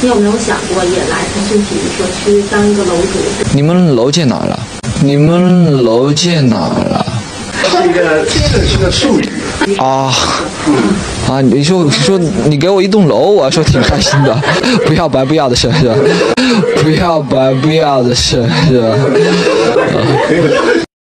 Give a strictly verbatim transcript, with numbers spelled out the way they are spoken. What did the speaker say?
你有没有想过也来腾讯体育社区当一个楼主？ 你们楼建哪了？你们楼建哪了？ 它是一个社区的术语啊啊！你说你说你给我一栋楼，我还说挺开心的。不要白不要的事是吧？不要白不要的事是吧？